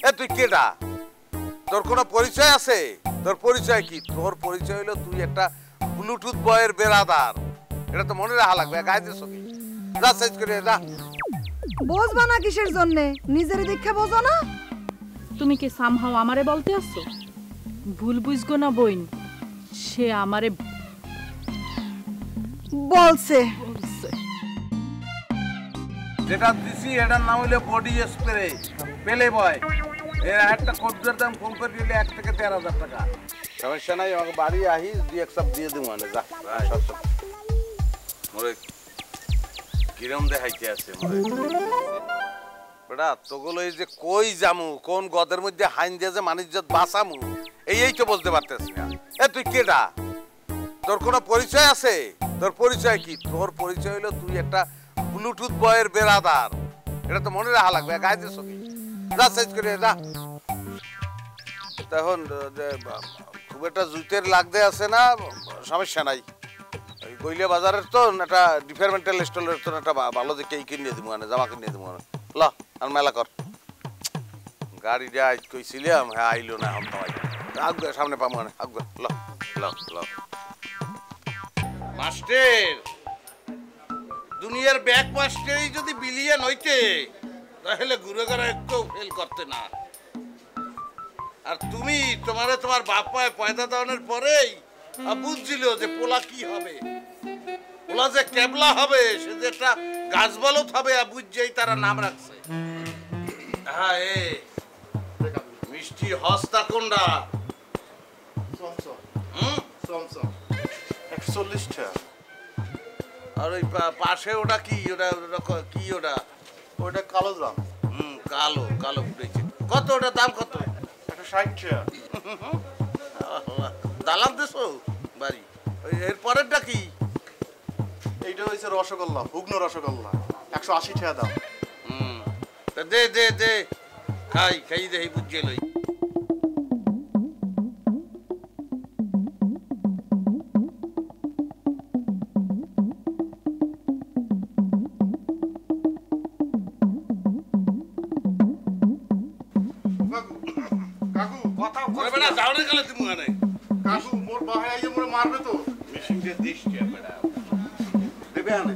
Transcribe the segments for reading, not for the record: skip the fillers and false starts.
এ তুই কেডা? তোর কোনো পরিচয় আছে? তোর পরিচয় কি? তোর পরিচয় হলো তুই একটা ব্লুটুথ বয়ের বেরাদার। এটা তো মনে রাখা লাগবে। গায়ে দিস কি? যা সাইজ করে যা। বুঝবা না কিসের জন্য? নিজের দীক্ষা বোঝো না? তুমি কি সামহাও আমারে বলতে আসছো? ভুল বুঝগো না বইন, সে আমারে বলছে। যেটা দিছি এটার নাম হলো বডি স্প্রে পেলে বয়। এর একটা কোডের দাম কম করে দিলে 1 থেকে 13,000 টাকা। সমস্যা নাই, আমাকে বাড়ি আহি 2-1 সব দিয়ে দেবো মানে। যা সব মোরে কিরম দেখাইতে আছে মোরে বেটা। তোগুলো এই যে কই যামু, কোন গদের মধ্যে হাইন দিয়ে যে মানিজ্জত বাঁচামু, এই তো বলতে পারতেছি না। এ তুই কেডা? তোর কোনো পরিচয় আছে? তোর পরিচয় কি? তোর পরিচয় হলো তুই একটা ব্লুটুথ বয়ের বেরাদার। এটা তো মনে রাখা লাগবে। গায়ে দিস কি? যা সাইজ করে যা। তখন খুব একটা জুতের লাগতে আছে না, সমস্যা নাই। ওই গইলে বাজারের তো একটা ডিপার্টমেন্টাল স্টোরের তো একটা ভালো দেখে কিনে দিব মানে, জামা কিনে দিব মানে। ল আর মেলা কর। গাড়িটা আজ কইছিলাম, হ্যাঁ আইলো না এখন তো। আগবে সামনে পাবো মানে, আগবে। ল ল ল মাস্টার, দুনিয়ার ব্যাক মাস্টারই যদি বিলিয়ন হইতে তাহলে ঘুরে ঘুরে একটু ফেল করতে না। আর তুমি তোমার বাপায় পয়দা দেওয়ানোর পরেই বুঝছিল যে পোলা কি হবে। পোলা যে কেবলা হবে, সে যে একটা গাছ বলত হবে, বুঝছেই তারা নাম রাখছে। হ্যাঁ, মিষ্টি হস্তা কোনটা? 41 টাকা। আর ওই পাশে ওটা কি? ওটা কি? ওটা ওটা কালো জাম। কালো কালো ফুটেছে। কত ওটা দাম কত? 160 টাকা। দালান দেছো বাড়ি? এর পরেরটা কি? এইটা হচ্ছে রসগোল্লা, হুগনো রসগোল্লা, 180 টাকা দাম। দে দে দে, খাই দেখি বুঝে লই। কাকু কথা বলবে না, যাও না গেলে তুমি মানে। কাকু মোর বাহে আইয়ে মোরে মারবে তো। মেশিন দিয়ে দিস কে বেটা? দেবে আনে।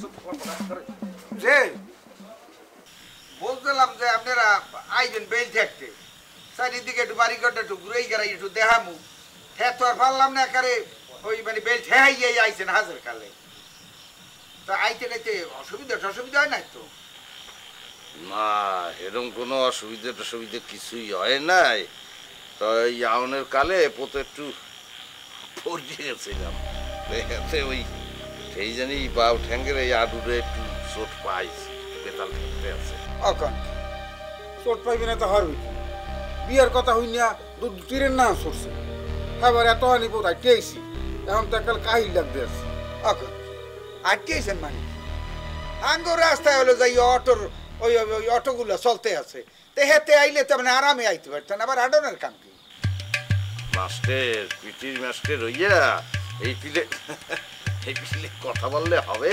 যে বলছিলাম যে আপনারা আইবেন বেল থাকতে, চারিদিকে একটু বাড়িঘরটা একটু ঘুরেই গেড়াই একটু দেখামু। হ্যাঁ তো আর পারলাম না, একারে ওই মানে বেল ঠেহাইয়ে আইছেন হাজার কালে। তা আইতে গাইতে অসুবিধা হয় না তো? না, এরকম কোনো অসুবিধা কিছুই হয় নাই। তো এই আউনের কালে পোতে একটু পড়ে গেছিলাম। দেখাতে ওই সেই জানি বাউ ঠ্যাঙ্গের এই আডুরে একটু চোট পাইছি, বেতাল ঠেকতে আছে। অকান চোট পাইবি না তো হারবি কি? বিয়ের কথা হইনা তীরের না সরছে। এবার এত আনি বোধ আটকেছি, এখন তো কাল কাহিল লাগতে আছে। অখন আটকেছেন মানে? আঙ্গ রাস্তায় হলো যাই অটোর ওই অটোগুলো চলতে আছে, তে হেতে আইলে তো মানে আরামে আইতে পারতেন। আবার আডনের কাম কি? মাস্টার, পিটির মাস্টার হইয়া এই পিলে কথা বললে হবে?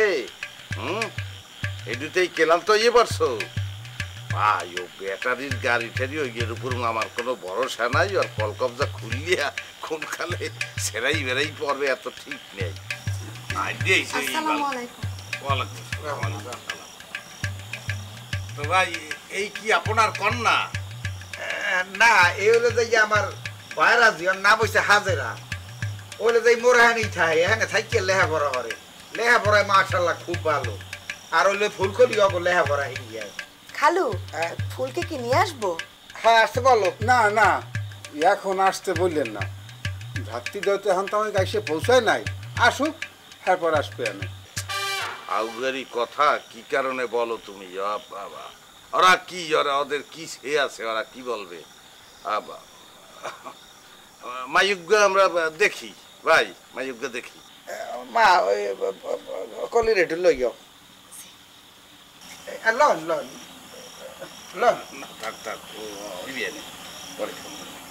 এদিতেই কেলাম তো ইয়ে পারছো ভাই। ও ব্যাটারির গাড়ি ঠাড়ি ওই এর উপর আমার কোনো ভরসা নাই। আর কলকবজা খুললিয়া কোন কালে সেরাই বেড়াই পড়বে এত ঠিক নেই। তো ভাই, এই কি আপনার কন্যা? না, এই হলো যে আমার ভাইরা জিওর নাম হইছে হাজেরা। ওইলে যে মোরহানি থাকে, এখানে থাকি লেখাপড়া করে। লেখাপড়ায় মাশাআল্লাহ খুব ভালো। আর ওইলে ফুলকলি অগো লেখাপড়া হিয়া। খালু, ফুলকে কি নিয়ে আসবো? হ্যাঁ, আসতে বলো। না না, এখন আসতে বললেন না। ভাতৃ দেওয়াতে এখন তো আমাকে এসে পৌঁছায় নাই। আসুক, তারপর আসবে। আমি আউগারি কথা কি কারণে বলো তুমি? বাবা, ওরা কি, ওদের কি সে আছে? ওরা কি বলবে? মায়ুগ্য আমরা দেখি ভাই, মায়ুগ্য দেখি। মা ওই কলির একটু লই যাও। লন লন লন। থাক থাক, ও পরে ফোন করবে।